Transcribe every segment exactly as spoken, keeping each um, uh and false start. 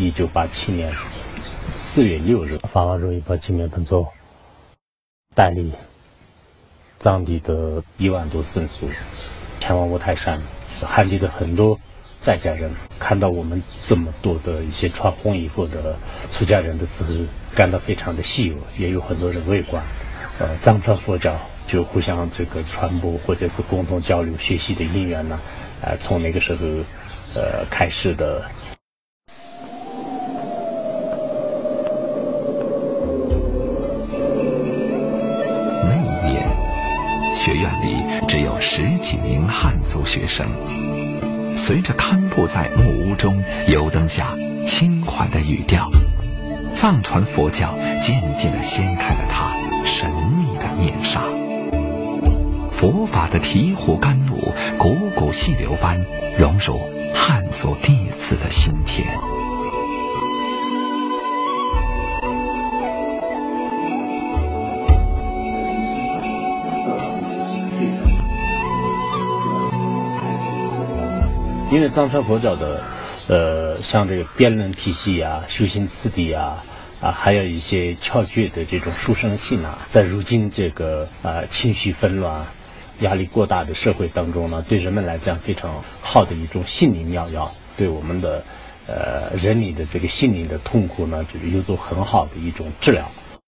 一九八七年四月六日，法华主义把金面本座带领藏地的一万多僧俗前往五台山，汉地的很多在家人看到我们这么多的一些穿红衣服的出家人的时候，感到非常的稀有，也有很多人围观。呃，藏传佛教就互相这个传播或者是共同交流学习的因缘呢，呃，从那个时候呃开始的。 那一年，学院里只有十几名汉族学生。随着堪布在木屋中油灯下轻缓的语调，藏传佛教渐渐地掀开了它神秘的面纱。佛法的醍醐甘露，汩汩细流般融入汉族弟子的心田。 因为藏传佛教的，呃，像这个辩论体系啊、修行次第啊，啊，还有一些窍诀的这种书生性啊，在如今这个呃情绪纷乱、压力过大的社会当中呢，对人们来讲非常好的一种心灵妙药，对我们的呃人理的这个心灵的痛苦呢，就是有种很好的一种治疗。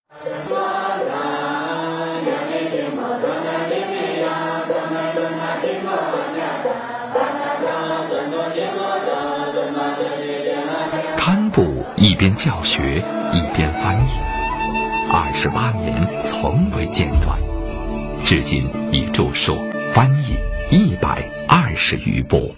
堪布一边教学一边翻译，二十八年从未间断，至今已著述翻译一百二十余部。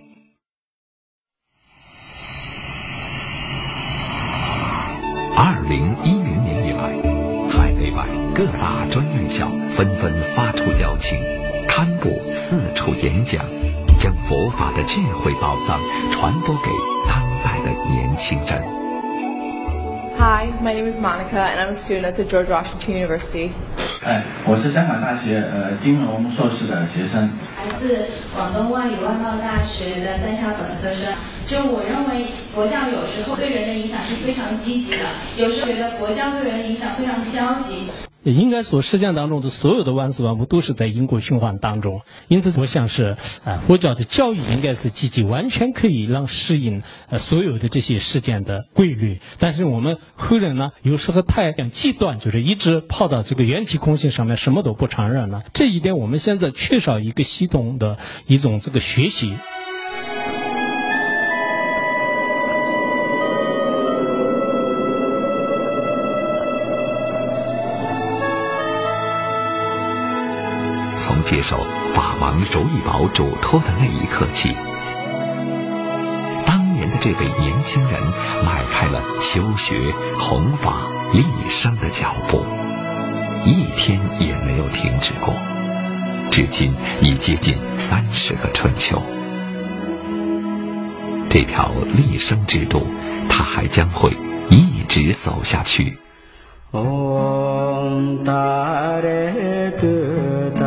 二零一零年以来，海内外各大专院校纷纷发出邀请，堪布四处演讲，将佛法的智慧宝藏传播给当代的年轻人。 Hi, my name is Monica, and I'm a student at the George Washington University. 哎，我是香港大学呃金融硕士的学生， 来自广东外语外贸大学的在校本科生。就我认为，佛教有时候对人的影响是非常积极的，有时候觉得佛教对人的影响非常消极。 应该说，实践当中的所有的万事万物都是在因果循环当中，因此我想是，呃，佛教的教育应该是积极，完全可以让适应呃所有的这些事件的规律。但是我们后人呢，有时候太极端，就是一直跑到这个缘起空性上面，什么都不承认了。这一点我们现在缺少一个系统的一种这个学习。 从接受法王如意宝嘱托的那一刻起，当年的这位年轻人迈开了修学、弘法、立生的脚步，一天也没有停止过，至今已接近三十个春秋。这条立生之路，他还将会一直走下去。Om Tare Tu